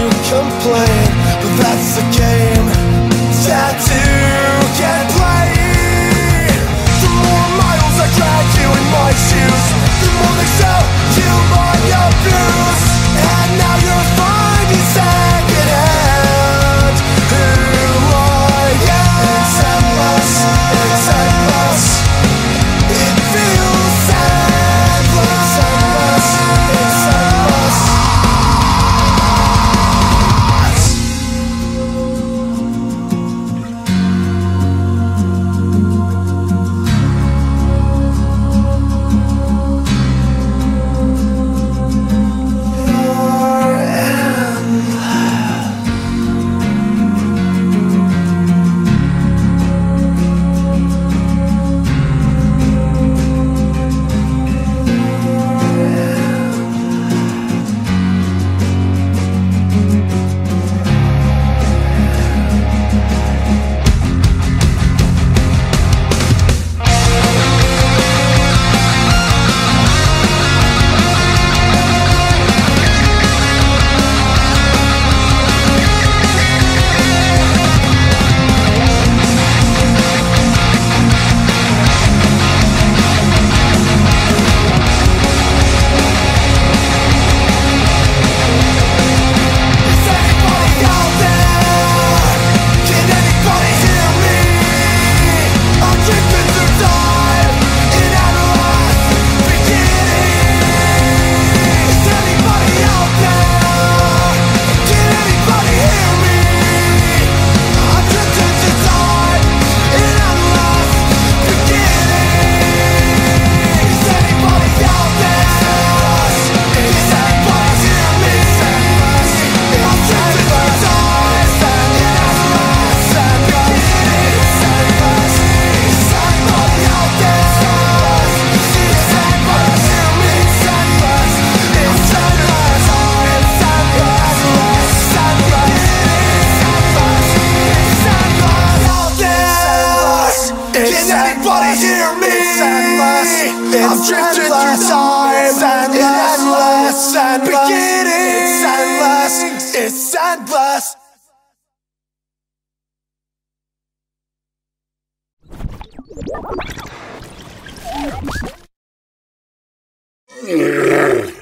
complain, but that's the game. Tattoo can't play. The more miles I drag you in my shoes, the more they show you my abuse. And now you're finding secondhand who I am. It's endless, it's endless. It feels endless, endless, it's endless. Can anybody hear me? It's endless. I'm drifting through time. It's endless. Beginning. It's endless. It's endless.